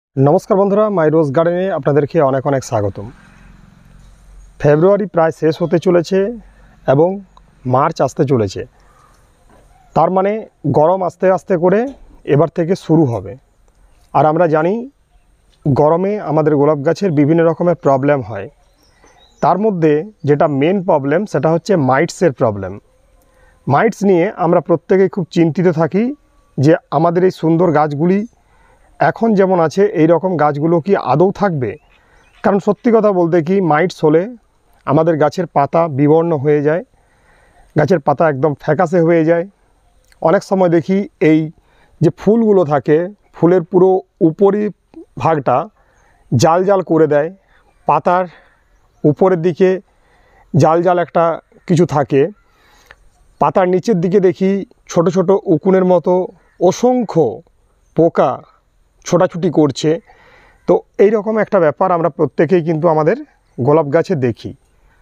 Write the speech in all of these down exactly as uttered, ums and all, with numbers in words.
नमस्कार बंधुरा माई रोज गार्डेने आपनादेरके अनेक अनेक स्वागतम। फेब्रुआरी प्राय शेष होते चलेছে এবং मार्च आसते चलेছে, तार माने गरम आस्ते आस्ते करे एबार थेके शुरू होबे। और आमरा जानी गरमे आमादेर गोलाप गाछेर विभिन्न रकमेर प्रब्लेम हय, तार मध्य जेटा मेन प्रब्लेम सेटा होच्छे माइट्सের प्रब्लेम। माइट्स निये आमरा प्रत्येकेई खूब चिंतित थाकी जे आमादेर एई सुंदर गाछगुली এখন যেমন আছে এই রকম গাছগুলো কি আদৌ থাকবে। কারণ সত্যি কথা বলতে কি মাইটস হলে আমাদের গাছের পাতা বিবর্ণ হয়ে যায়, গাছের পাতা একদম ফ্যাকাশে হয়ে যায়। অনেক সময় দেখি এই যে ফুলগুলো থাকে ফুলের পুরো উপরি ভাগটা জাল জাল করে দেয়, পাতার উপরের দিকে জাল জাল একটা কিছু থাকে, পাতার নিচের দিকে দেখি ছোট ছোট উকুনের মতো অসংখ্য পোকা ছোটাছুটি করছে। তো এই রকম একটা ব্যাপার আমরা প্রত্যেকেই কিন্তু আমাদের গোলাপ গাছে দেখি।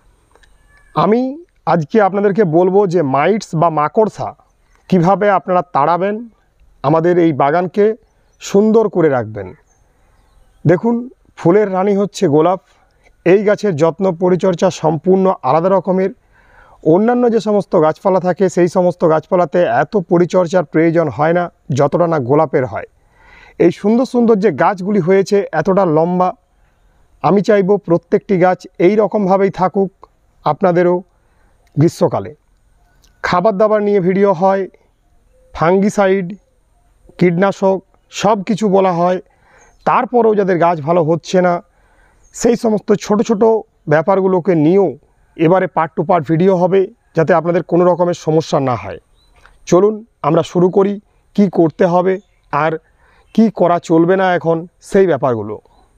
আমি আজকে আপনাদেরকে বলবো যে মাইটস বা মাকড়সা কিভাবে আপনারা তাড়াবেন, আমাদের এই বাগানকে সুন্দর করে রাখবেন। দেখুন, ফুলের রানী হচ্ছে গোলাপ। এই গাছের যত্ন পরিচর্যা সম্পূর্ণ আলাদা রকমের। অন্যান্য যে সমস্ত গাছপালা থাকে সেই সমস্ত গাছপালাতে এত পরিচর্যার প্রয়োজন হয় না যতটা না গোলাপের হয়। এই সুন্দর সুন্দর যে গাছগুলি হয়েছে এতটা লম্বা, আমি চাইব প্রত্যেকটি গাছ এই রকমভাবেই থাকুক। আপনাদেরও গ্রীষ্মকালে খাবার দাবার নিয়ে ভিডিও হয়, ফাঙ্গিসাইড, কীটনাশক সব কিছু বলা হয়, তারপরেও যাদের গাছ ভালো হচ্ছে না সেই সমস্ত ছোট ছোট ব্যাপারগুলোকে নিয়েও এবারে পার্ট টু পার্ট ভিডিও হবে, যাতে আপনাদের কোনো রকমের সমস্যা না হয়। চলুন আমরা শুরু করি কি করতে হবে আর কি করা চলবে না এখন সেই ব্যাপারগুলো।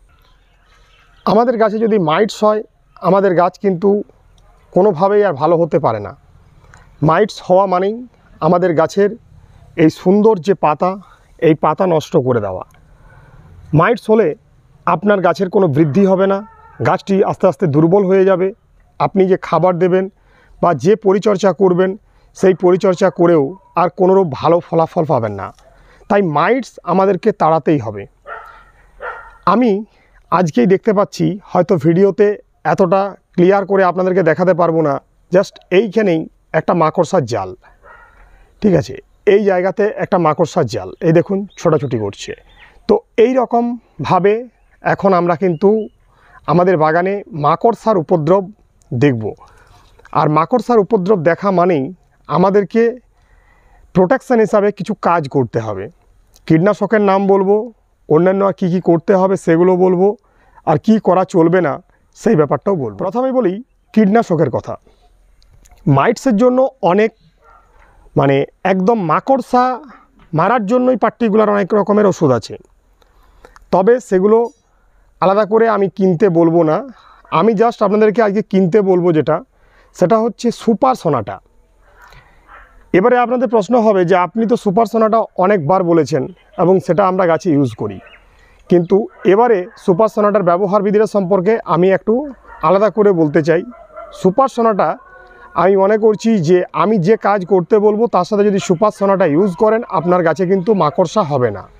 আমাদের গাছে যদি মাইটস হয় আমাদের গাছ কিন্তু কোনোভাবেই আর ভালো হতে পারে না। মাইটস হওয়া মানেই আমাদের গাছের এই সুন্দর যে পাতা এই পাতা নষ্ট করে দেওয়া। মাইটস হলে আপনার গাছের কোনো বৃদ্ধি হবে না, গাছটি আস্তে আস্তে দুর্বল হয়ে যাবে। আপনি যে খাবার দেবেন বা যে পরিচর্যা করবেন সেই পরিচর্যা করেও আর কোনোরূপ ভালো ফলাফল পাবেন না। তাই মাইটস আমাদেরকে তাড়াতেই হবে। আমি আজকেই দেখতে পাচ্ছি হয়তো ভিডিওতে এতটা ক্লিয়ার করে আপনাদেরকে দেখাতে পারবো না, জাস্ট এইখানেই একটা মাকড়সার জাল, ঠিক আছে, এই জায়গাতে একটা মাকড়সার জাল এই দেখুন ছোটাছুটি করছে। তো এই রকমভাবে এখন আমরা কিন্তু আমাদের বাগানে মাকড়সার উপদ্রব দেখব। আর মাকড়সার উপদ্রব দেখা মানেই আমাদেরকে প্রোটেকশন হিসাবে কিছু কাজ করতে হবে। কীটনাশকের নাম বলবো, অন্যান্য আর কী কী করতে হবে সেগুলো বলবো, আর কি করা চলবে না সেই ব্যাপারটাও বলবো। প্রথমে বলি কীটনাশকের কথা। মাইটসের জন্য অনেক মানে একদম মাকড়সা মারার জন্যই পার্টিকুলার অনেক রকমের ওষুধ আছে, তবে সেগুলো আলাদা করে আমি কিনতে বলবো না। আমি জাস্ট আপনাদেরকে আজকে কিনতে বলবো যেটা, সেটা হচ্ছে সুপার সোনাটা। এবারে আপনাদের প্রশ্ন হবে যে আপনি তো সুপার সোনাটা অনেকবার বলেছেন এবং সেটা আমরা গাছে ইউজ করি, কিন্তু এবারে সুপার সোনাটার ব্যবহার বিধিটা সম্পর্কে আমি একটু আলাদা করে বলতে চাই। সুপার সোনাটা আমি মনে করছি যে আমি যে কাজ করতে বলবো তার সাথে যদি সুপার সোনাটা ইউজ করেন আপনার গাছে কিন্তু মাকড়সা হবে না।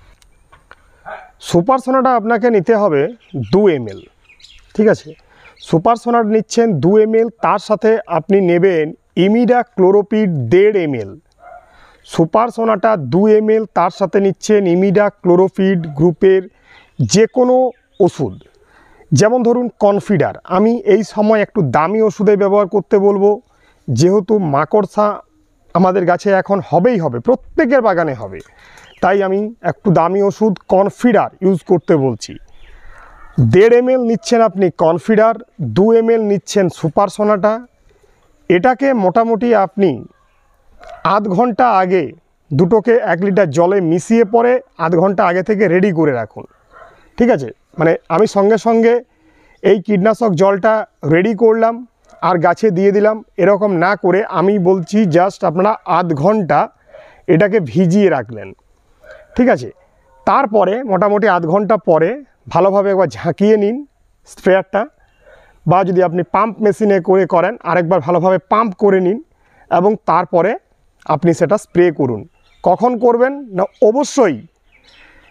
সুপার সোনাটা আপনাকে নিতে হবে দু এম এল, ঠিক আছে। সুপার সোনাটা নিচ্ছেন দু এম এল, তার সাথে আপনি নেবেন ইমিডা ক্লোরোপিড দেড় এম এল। সুপার সোনাটা দু এম এল, তার সাথে নিচ্ছেন ইমিডা ক্লোরোপিড গ্রুপের যে কোনো ওষুধ, যেমন ধরুন কনফিডার। আমি এই সময় একটু দামি ওষুধে ব্যবহার করতে বলবো, যেহেতু মাকড়সা আমাদের গাছে এখন হবেই হবে, প্রত্যেকের বাগানে হবে, তাই আমি একটু দামি ওষুধ কনফিডার ইউজ করতে বলছি। দেড় এম এল নিচ্ছেন আপনি কনফিডার, দু এম এল নিচ্ছেন সুপার সোনাটা। এটাকে মোটামুটি আপনি আধ ঘন্টা আগে দুটোকে এক লিটার জলে মিশিয়ে পরে আধ ঘন্টা আগে থেকে রেডি করে রাখুন, ঠিক আছে। মানে আমি সঙ্গে সঙ্গে এই কীটনাশক জলটা রেডি করলাম আর গাছে দিয়ে দিলাম এরকম না করে আমি বলছি জাস্ট আপনারা আধ ঘন্টা এটাকে ভিজিয়ে রাখলেন, ঠিক আছে। তারপরে মোটামুটি আধ ঘন্টা পরে ভালোভাবে একবার ঝাঁকিয়ে নিন স্প্রেয়ারটা, বা যদি আপনি পাম্প মেশিনে করে করেন আরেকবার ভালোভাবে পাম্প করে নিন এবং তারপরে আপনি সেটা স্প্রে করুন। কখন করবেন না, অবশ্যই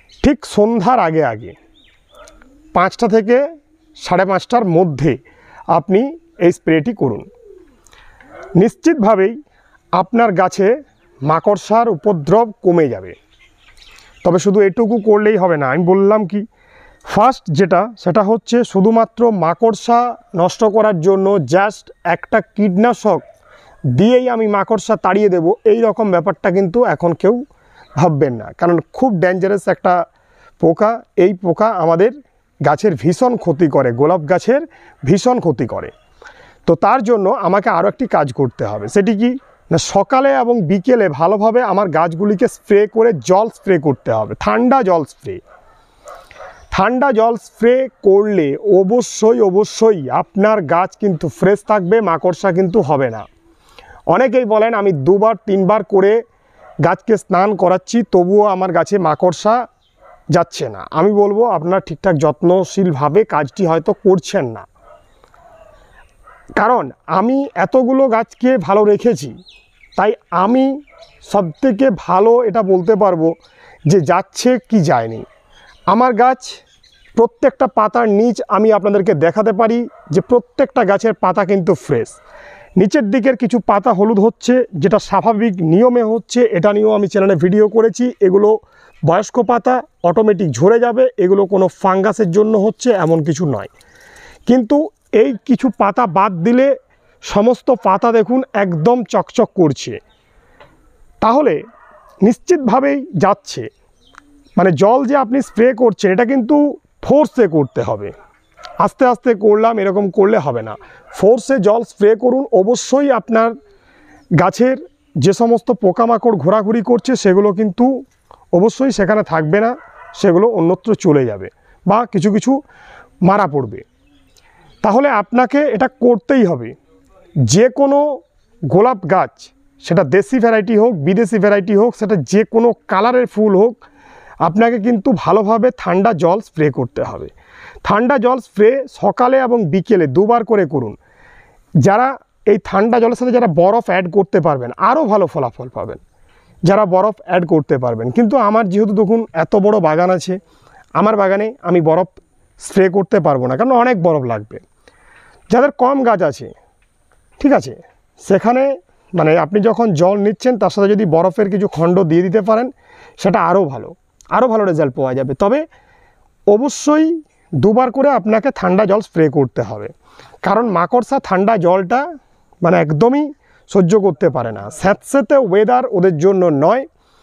ঠিক সন্ধ্যার আগে আগে পাঁচটা থেকে সাড়ে পাঁচটার মধ্যে আপনি এই স্প্রেটি করুন। নিশ্চিতভাবেই আপনার গাছে মাকড়সার উপদ্রব কমে যাবে। তবে শুধু এটুকু করলেই হবে না, আমি বললাম কি ফার্স্ট যেটা সেটা হচ্ছে শুধুমাত্র মাকড়সা নষ্ট করার জন্য জাস্ট একটা কীটনাশক দিয়েই আমি মাকড়সা তাড়িয়ে দেব, এই রকম ব্যাপারটা কিন্তু এখন কেউ ভাববেন না, কারণ খুব ডেঞ্জারাস একটা পোকা। এই পোকা আমাদের গাছের ভীষণ ক্ষতি করে, গোলাপ গাছের ভীষণ ক্ষতি করে। তো তার জন্য আমাকে আরও একটি কাজ করতে হবে, সেটি কি না সকালে এবং বিকেলে ভালোভাবে আমার গাছগুলিকে স্প্রে করে জল স্প্রে করতে হবে, ঠান্ডা জল স্প্রে। ঠান্ডা জল স্প্রে করলে অবশ্যই অবশ্যই আপনার গাছ কিন্তু ফ্রেশ থাকবে, মাকড়সা কিন্তু হবে না। অনেকেই বলেন আমি দুবার তিনবার করে গাছকে স্নান করাচ্ছি তবুও আমার গাছে মাকড়সা যাচ্ছে না। আমি বলবো আপনার ঠিকঠাক যত্নশীলভাবে কাজটি হয়তো করছেন না, কারণ আমি এতগুলো গাছকে ভালো রেখেছি, তাই আমি সবথেকে ভালো এটা বলতে পারবো যে যাচ্ছে কি যায়নি। আমার গাছ প্রত্যেকটা পাতার নিচ আমি আপনাদেরকে দেখাতে পারি যে প্রত্যেকটা গাছের পাতা কিন্তু ফ্রেশ। নিচের দিকের কিছু পাতা হলুদ হচ্ছে, যেটা স্বাভাবিক নিয়মে হচ্ছে, এটা নিয়েও আমি চ্যানেলে ভিডিও করেছি। এগুলো বয়স্ক পাতা, অটোমেটিক ঝরে যাবে, এগুলো কোনো ফাঙ্গাসের জন্য হচ্ছে এমন কিছু নয়। কিন্তু এই কিছু পাতা বাদ দিলে সমস্ত পাতা দেখুন একদম চকচক করছে, তাহলে নিশ্চিতভাবেই যাচ্ছে। মানে জল যে আপনি স্প্রে করছেন এটা কিন্তু ফোর্সে করতে হবে, আস্তে আস্তে করলাম এরকম করলে হবে না। ফোর্সে জল স্প্রে করুন, অবশ্যই আপনার গাছের যে সমস্ত পোকামাকড় ঘোরাঘুরি করছে সেগুলো কিন্তু অবশ্যই সেখানে থাকবে না, সেগুলো অন্যত্র চলে যাবে বা কিছু কিছু মারা পড়বে। তাহলে আপনাকে এটা করতেই হবে। যে কোনো গোলাপ গাছ, সেটা দেশি ভ্যারাইটি হোক বিদেশি ভ্যারাইটি হোক, সেটা যে কোনো কালারের ফুল হোক, আপনাকে কিন্তু ভালোভাবে ঠান্ডা জল স্প্রে করতে হবে। ঠান্ডা জল স্প্রে সকালে এবং বিকেলে দুবার করে করুন। যারা এই ঠান্ডা জলের সাথে যারা বরফ অ্যাড করতে পারবেন আরও ভালো ফলাফল পাবেন, যারা বরফ অ্যাড করতে পারবেন। কিন্তু আমার যেহেতু দেখুন এত বড় বাগান আছে, আমার বাগানে আমি বরফ স্প্রে করতে পারবো না, কারণ অনেক বরফ লাগবে। যাদের কম গাছ আছে, ঠিক আছে, সেখানে মানে আপনি যখন জল নিচ্ছেন তার সাথে যদি বরফের কিছু খণ্ড দিয়ে দিতে পারেন সেটা আরও ভালো, আরও ভালো রেজাল্ট পাওয়া যাবে। তবে অবশ্যই দুবার করে আপনাকে ঠান্ডা জল স্প্রে করতে হবে, কারণ মাকড়সা ঠান্ডা জলটা মানে একদমই সহ্য করতে পারে না। স্যাঁতস্যাঁতে ওয়েদার ওদের জন্য নয়,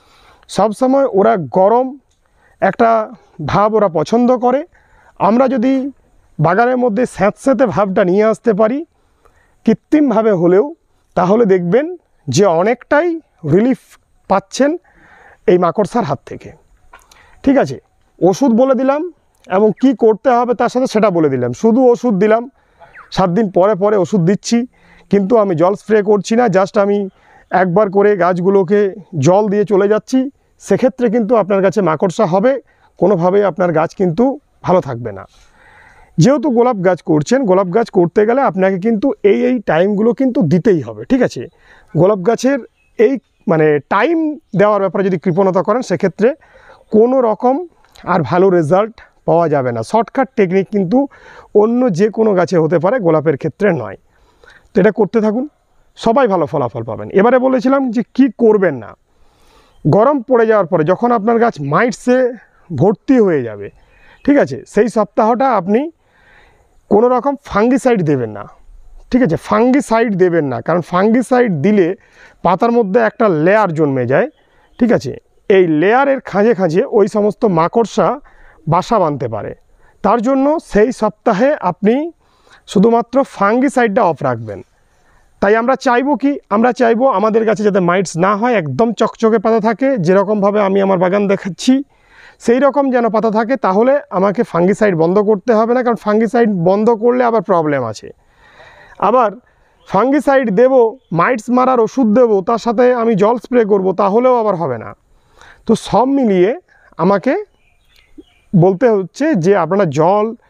সবসময় ওরা গরম একটা ভাব ওরা পছন্দ করে। আমরা যদি বাগানের মধ্যে স্যাঁতস্যাঁতে ভাবটা নিয়ে আসতে পারি কৃত্রিমভাবে হলেও, তাহলে দেখবেন যে অনেকটাই রিলিফ পাচ্ছেন এই মাকড়সার হাত থেকে। ঠিক আছে, ওষুধ বলে দিলাম এবং কি করতে হবে তার সাথে সেটা বলে দিলাম। শুধু ওষুধ দিলাম, সাত দিন পরে পরে ওষুধ দিচ্ছি, কিন্তু আমি জল স্প্রে করছি না, জাস্ট আমি একবার করে গাছগুলোকে জল দিয়ে চলে যাচ্ছি। সেক্ষেত্রে কিন্তু আপনার কাছে মাকড়সা হবে, কোনোভাবেই আপনার গাছ কিন্তু ভালো থাকবে না। যেহেতু গোলাপ গাছ করছেন, গোলাপ গাছ করতে গেলে আপনাকে কিন্তু এই এই টাইমগুলো কিন্তু দিতেই হবে। ঠিক আছে, গোলাপ গাছের এই মানে টাইম দেওয়ার ব্যাপারে যদি কৃপণতা করেন সেক্ষেত্রে কোনো রকম আর ভালো রেজাল্ট পাওয়া যাবে না। শর্টকাট টেকনিক কিন্তু অন্য যে কোনো গাছে হতে পারে, গোলাপের ক্ষেত্রে নয়। তো এটা করতে থাকুন, সবাই ভালো ফলাফল পাবেন। এবারে বলেছিলাম যে কি করবেন না। গরম পড়ে যাওয়ার পরে যখন আপনার গাছ মাইটসে ভর্তি হয়ে যাবে, ঠিক আছে, সেই সপ্তাহটা আপনি কোনো রকম ফাঙ্গিসাইড দেবেন না। ঠিক আছে, ফাঙ্গিসাইড দেবেন না, কারণ ফাঙ্গিসাইড দিলে পাতার মধ্যে একটা লেয়ার জন্মে যায়। ঠিক আছে, এই লেয়ারের খাঁজে খাঁজে ওই সমস্ত মাকড়সা বাসা বাঁধতে পারে। তার জন্য সেই সপ্তাহে আপনি শুধুমাত্র ফাঙ্গিসাইডটা অফ রাখবেন। তাই আমরা চাইবো কি, আমরা চাইবো আমাদের কাছে যাতে মাইটস না হয়, একদম চকচকে পাতা থাকে, যেরকমভাবে আমি আমার বাগান দেখাচ্ছি সেই রকম যেন পাতা থাকে। তাহলে আমাকে ফাঙ্গিসাইড বন্ধ করতে হবে না, কারণ ফাঙ্গিসাইড বন্ধ করলে আবার প্রবলেম আছে। আবার ফাঙ্গিসাইড দেব, মাইটস মারার ওষুধ দেবো, তার সাথে আমি জল স্প্রে করব, তাহলেও আবার হবে না। তো সব মিলিয়ে আমাকে বলতে হচ্ছে যে আপনারা জল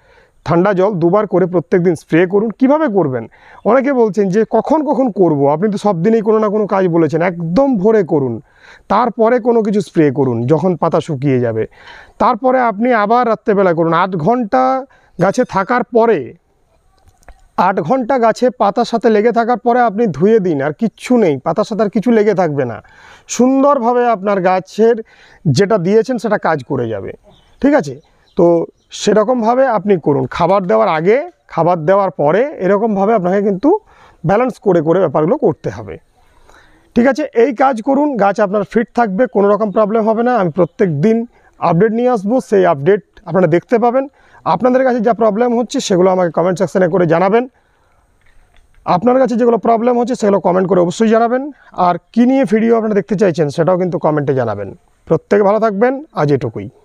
ঠান্ডা জল দুবার করে প্রত্যেক দিন স্প্রে করুন। কিভাবে করবেন? অনেকে বলছেন যে কখন কখন করব, আপনি তো সব দিনেই কোনো না কোনো কাজ বলেছেন। একদম ভোরে করুন, তারপরে কোনো কিছু স্প্রে করুন যখন পাতা শুকিয়ে যাবে। তারপরে আপনি আবার রাত্রেবেলা করুন। আট ঘন্টা গাছে থাকার পরে, আট ঘন্টা গাছে পাতার সাথে লেগে থাকার পরে আপনি ধুয়ে দিন, আর কিচ্ছু নেই, পাতার সাথে আর কিছু লেগে থাকবে না। সুন্দরভাবে আপনার গাছের যেটা দিয়েছেন সেটা কাজ করে যাবে। ঠিক আছে? তো সেরকমভাবে আপনি করুন। খাবার দেওয়ার আগে, খাবার দেওয়ার পরে, এরকমভাবে আপনাকে কিন্তু ব্যালেন্স করে করে ব্যাপারগুলো করতে হবে। ঠিক আছে? এই কাজ করুন, গাছ আপনার ফিট থাকবে, কোনো রকম প্রবলেম হবে না। আমি প্রত্যেক দিন আপডেট নিয়ে আসবো, সেই আপডেট আপনারা দেখতে পাবেন। আপনাদের কাছে যা প্রবলেম হচ্ছে সেগুলো আমাকে কমেন্ট সেকশানে করে জানাবেন। আপনার কাছে যেগুলো প্রবলেম হচ্ছে সেগুলো কমেন্ট করে অবশ্যই জানাবেন। আর কী নিয়ে ভিডিও আপনারা দেখতে চাইছেন সেটাও কিন্তু কমেন্টে জানাবেন। প্রত্যেকে ভালো থাকবেন। আজ এটুকুই।